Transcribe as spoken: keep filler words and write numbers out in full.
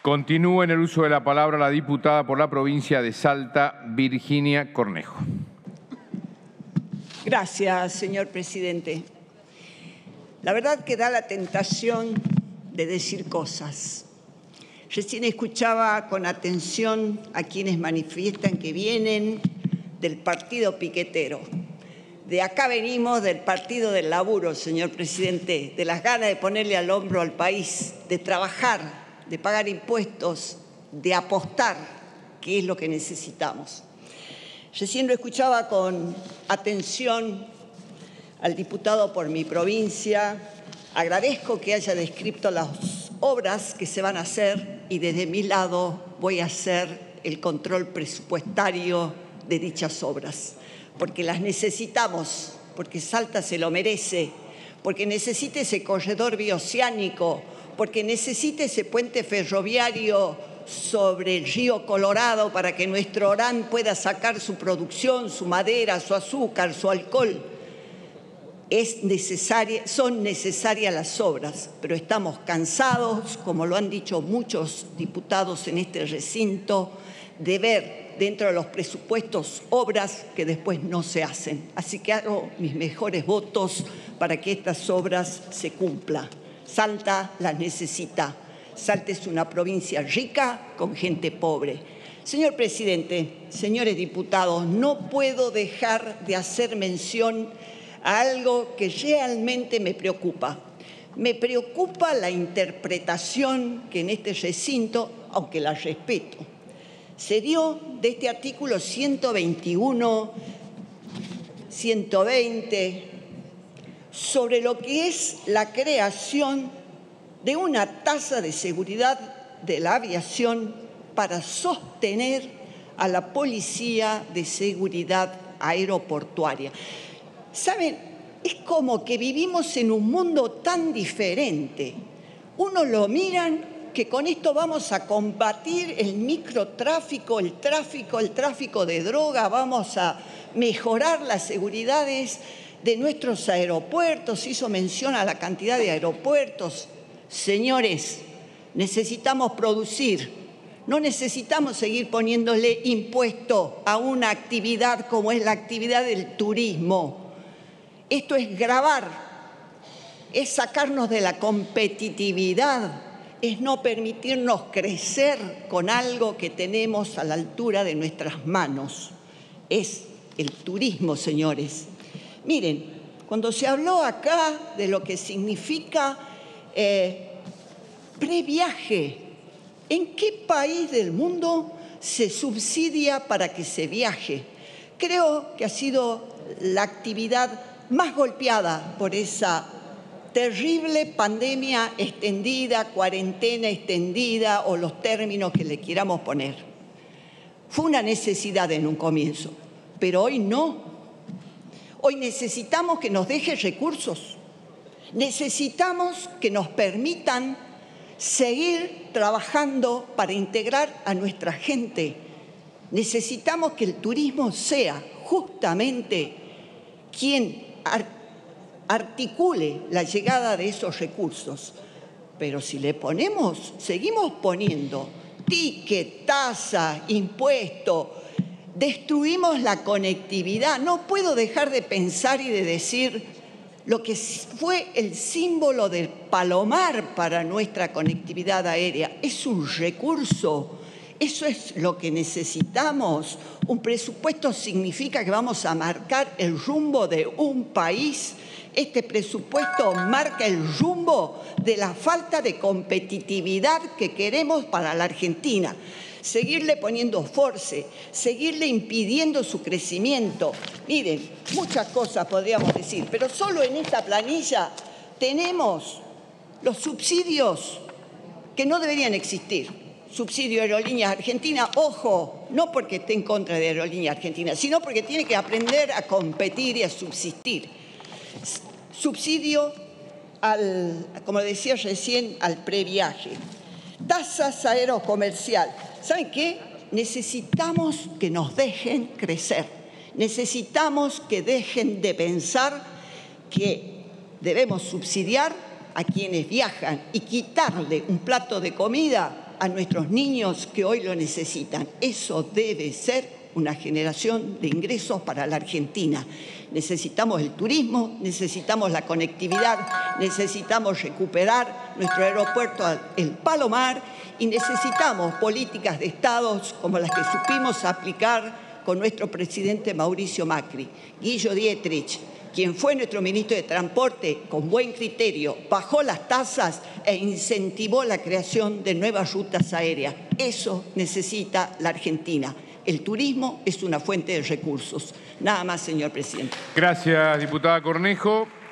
Continúa en el uso de la palabra la diputada por la provincia de Salta, Virginia Cornejo. Gracias, señor presidente. La verdad que da la tentación de decir cosas. Recién escuchaba con atención a quienes manifiestan que vienen del partido piquetero. De acá venimos del partido del laburo, señor presidente, de las ganas de ponerle al hombro al país, de trabajar, de pagar impuestos, de apostar, que es lo que necesitamos. Recién lo escuchaba con atención al diputado por mi provincia. Agradezco que haya descrito las obras que se van a hacer y desde mi lado voy a hacer el control presupuestario de dichas obras, porque las necesitamos, porque Salta se lo merece, porque necesita ese corredor bioceánico, porque necesita ese puente ferroviario sobre el río Colorado para que nuestro Orán pueda sacar su producción, su madera, su azúcar, su alcohol. Es necesaria, son necesarias las obras, pero estamos cansados, como lo han dicho muchos diputados en este recinto, de ver dentro de los presupuestos obras que después no se hacen. Así que hago mis mejores votos para que estas obras se cumplan. Salta las necesita. Salta es una provincia rica con gente pobre. Señor presidente, señores diputados, no puedo dejar de hacer mención a algo que realmente me preocupa. Me preocupa la interpretación que en este recinto, aunque la respeto, se dio de este artículo ciento veintiuno, ciento veinte, sobre lo que es la creación de una tasa de seguridad de la aviación para sostener a la Policía de Seguridad Aeroportuaria. ¿Saben? Es como que vivimos en un mundo tan diferente. Unos lo miran que con esto vamos a combatir el microtráfico, el tráfico, el tráfico de droga, vamos a mejorar las seguridades de nuestros aeropuertos. Hizo mención a la cantidad de aeropuertos. Señores, necesitamos producir, no necesitamos seguir poniéndole impuesto a una actividad como es la actividad del turismo. Esto es gravar, es sacarnos de la competitividad, es no permitirnos crecer con algo que tenemos a la altura de nuestras manos. Es el turismo, señores. Miren, cuando se habló acá de lo que significa eh, previaje, ¿en qué país del mundo se subsidia para que se viaje? Creo que ha sido la actividad más golpeada por esa terrible pandemia extendida, cuarentena extendida o los términos que le queramos poner. Fue una necesidad en un comienzo, pero hoy no. Hoy necesitamos que nos deje recursos, necesitamos que nos permitan seguir trabajando para integrar a nuestra gente. Necesitamos que el turismo sea justamente quien articule la llegada de esos recursos. Pero si le ponemos, seguimos poniendo ticket, tasa, impuesto, destruimos la conectividad. No puedo dejar de pensar y de decir lo que fue el símbolo del Palomar para nuestra conectividad aérea. Es un recurso, eso es lo que necesitamos. Un presupuesto significa que vamos a marcar el rumbo de un país. Este presupuesto marca el rumbo de la falta de competitividad que queremos para la Argentina. Seguirle poniendo force, seguirle impidiendo su crecimiento. Miren, muchas cosas podríamos decir, pero solo en esta planilla tenemos los subsidios que no deberían existir. Subsidio de Aerolíneas Argentinas, ojo, no porque esté en contra de Aerolíneas Argentinas, sino porque tiene que aprender a competir y a subsistir. Subsidio, al, como decía recién, al previaje. Tasas aerocomercial. ¿Saben qué? Necesitamos que nos dejen crecer. Necesitamos que dejen de pensar que debemos subsidiar a quienes viajan y quitarle un plato de comida a nuestros niños que hoy lo necesitan. Eso debe ser una generación de ingresos para la Argentina. Necesitamos el turismo, necesitamos la conectividad, necesitamos recuperar nuestro aeropuerto El Palomar y necesitamos políticas de Estado como las que supimos aplicar con nuestro presidente Mauricio Macri. Guido Dietrich, quien fue nuestro ministro de Transporte, con buen criterio, bajó las tasas e incentivó la creación de nuevas rutas aéreas. Eso necesita la Argentina. El turismo es una fuente de recursos. Nada más, señor presidente. Gracias, diputada Cornejo.